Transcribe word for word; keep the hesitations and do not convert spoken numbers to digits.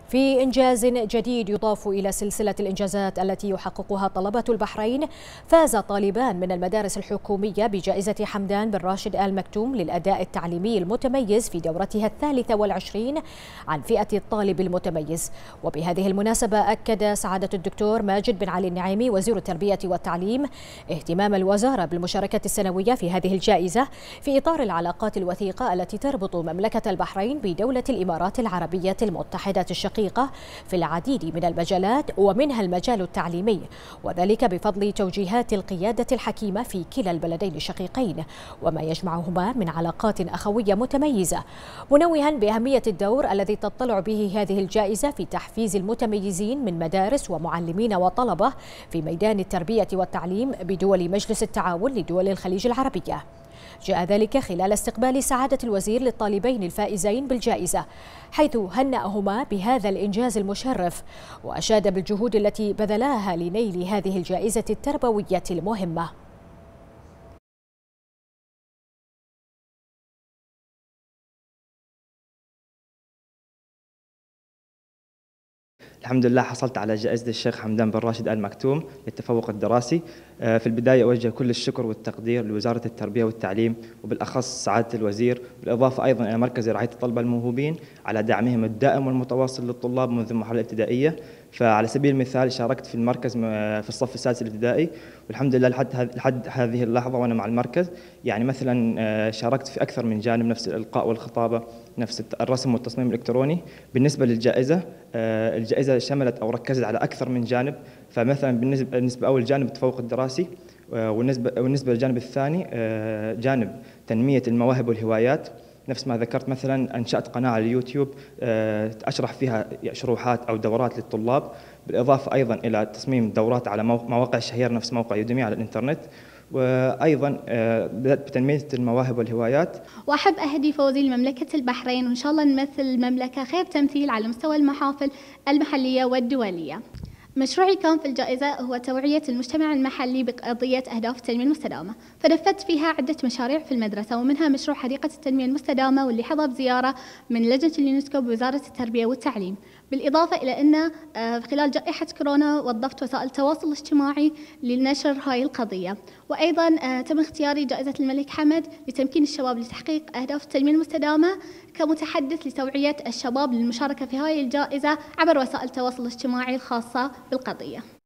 في إنجاز جديد يضاف إلى سلسلة الإنجازات التي يحققها طلبة البحرين، فاز طالبان من المدارس الحكومية بجائزة حمدان بن راشد آل مكتوم للأداء التعليمي المتميز في دورتها الثالثة والعشرين عن فئة الطالب المتميز. وبهذه المناسبة أكد سعادة الدكتور ماجد بن علي النعيمي وزير التربية والتعليم اهتمام الوزارة بالمشاركة السنوية في هذه الجائزة في إطار العلاقات الوثيقة التي تربط مملكة البحرين بدولة الإمارات العربية المتحدة الشقيقة في العديد من المجالات ومنها المجال التعليمي، وذلك بفضل توجيهات القيادة الحكيمة في كلا البلدين الشقيقين وما يجمعهما من علاقات أخوية متميزة، منوها بأهمية الدور الذي تطلع به هذه الجائزة في تحفيز المتميزين من مدارس ومعلمين وطلبة في ميدان التربية والتعليم بدول مجلس التعاون لدول الخليج العربية. جاء ذلك خلال استقبال سعادة الوزير للطالبين الفائزين بالجائزة، حيث هنأهما بهذا الإنجاز المشرف وأشاد بالجهود التي بذلاها لنيل هذه الجائزة التربوية المهمة. الحمد لله حصلت على جائزة الشيخ حمدان بن راشد آل مكتوم للتفوق الدراسي. في البداية أوجه كل الشكر والتقدير لوزارة التربية والتعليم وبالأخص سعادة الوزير، بالإضافة أيضا إلى مركز رعاية الطلبة الموهوبين على دعمهم الدائم والمتواصل للطلاب منذ المرحلة الابتدائية. فعلى سبيل المثال شاركت في المركز في الصف السادس الابتدائي، والحمد لله لحد لحد هذه اللحظة وأنا مع المركز. يعني مثلا شاركت في أكثر من جانب، نفس الإلقاء والخطابة، نفس الرسم والتصميم الإلكتروني. بالنسبة للجائزة، الجائزة شملت أو ركزت على أكثر من جانب، فمثلا بالنسبة أول جانب التفوق الدراسي، والنسبة والنسبة للجانب الثاني جانب تنمية المواهب والهوايات. نفس ما ذكرت مثلا أنشأت قناة على اليوتيوب أشرح فيها شروحات أو دورات للطلاب، بالإضافة أيضا إلى تصميم دورات على مواقع شهيرة نفس موقع يوديمي على الإنترنت، وأيضا بدأت بتنمية المواهب والهوايات. وأحب أهدي فوزي لمملكة البحرين، وإن شاء الله نمثل المملكة خير تمثيل على مستوى المحافل المحلية والدولية. مشروعي كان في الجائزة هو توعية المجتمع المحلي بقضية أهداف التنمية المستدامة، فنفذت فيها عدة مشاريع في المدرسة، ومنها مشروع حديقة التنمية المستدامة واللي حظى بزيارة من لجنة اليونسكو بوزارة التربية والتعليم. بالإضافة إلى أن خلال جائحة كورونا وظفت وسائل التواصل الاجتماعي لنشر هاي القضية. وأيضا تم اختياري جائزة الملك حمد لتمكين الشباب لتحقيق أهداف التنمية المستدامة كمتحدث لتوعية الشباب للمشاركة في هاي الجائزة عبر وسائل التواصل الاجتماعي الخاصة بالقضية.